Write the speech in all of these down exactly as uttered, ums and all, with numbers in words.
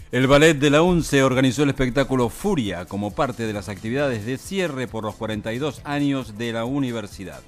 El Ballet de la UNCE organizó el espectáculo Furia como parte de las actividades de cierre por los cuarenta y dos años de la universidad.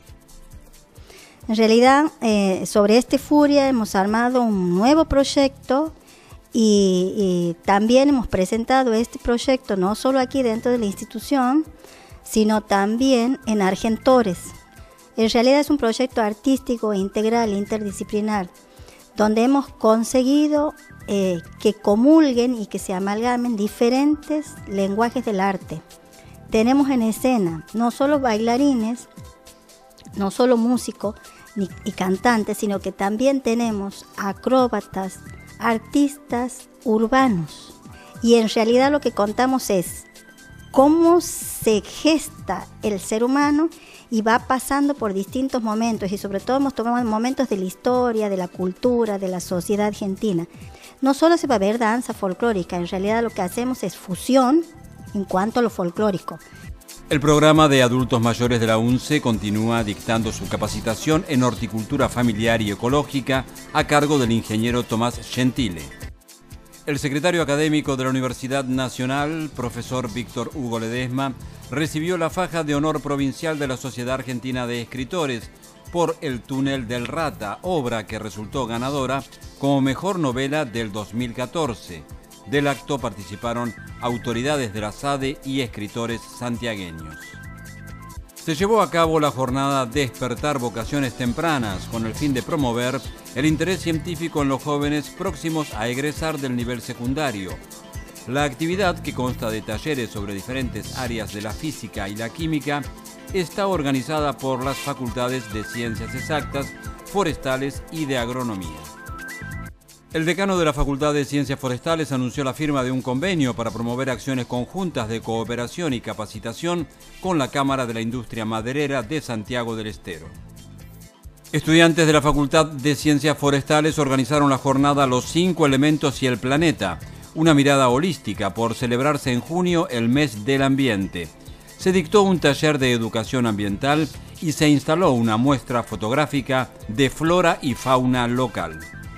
En realidad, eh, sobre este Furia hemos armado un nuevo proyecto y, y también hemos presentado este proyecto no solo aquí dentro de la institución, sino también en Argentores. En realidad es un proyecto artístico, integral, interdisciplinar, donde hemos conseguido eh, que comulguen y que se amalgamen diferentes lenguajes del arte. Tenemos en escena no solo bailarines, no solo músicos ni, y cantantes, sino que también tenemos acróbatas, artistas urbanos. Y en realidad lo que contamos es cómo se gesta el ser humano y va pasando por distintos momentos, y sobre todo hemos tomado momentos de la historia, de la cultura, de la sociedad argentina. No solo se va a ver danza folclórica, en realidad lo que hacemos es fusión en cuanto a lo folclórico. El programa de adultos mayores de la UNCE continúa dictando su capacitación en horticultura familiar y ecológica a cargo del ingeniero Tomás Gentile. El secretario académico de la Universidad Nacional, profesor Víctor Hugo Ledesma, recibió la faja de honor provincial de la Sociedad Argentina de Escritores por El túnel del Rata, obra que resultó ganadora como mejor novela del dos mil catorce. Del acto participaron autoridades de la S A D E y escritores santiagueños. Se llevó a cabo la jornada Despertar Vocaciones Tempranas con el fin de promover el interés científico en los jóvenes próximos a egresar del nivel secundario. La actividad, que consta de talleres sobre diferentes áreas de la física y la química, está organizada por las facultades de Ciencias Exactas, Forestales y de Agronomía. El decano de la Facultad de Ciencias Forestales anunció la firma de un convenio para promover acciones conjuntas de cooperación y capacitación con la Cámara de la Industria Maderera de Santiago del Estero. Estudiantes de la Facultad de Ciencias Forestales organizaron la jornada Los cinco elementos y el planeta, una mirada holística, por celebrarse en junio el mes del ambiente. Se dictó un taller de educación ambiental y se instaló una muestra fotográfica de flora y fauna local.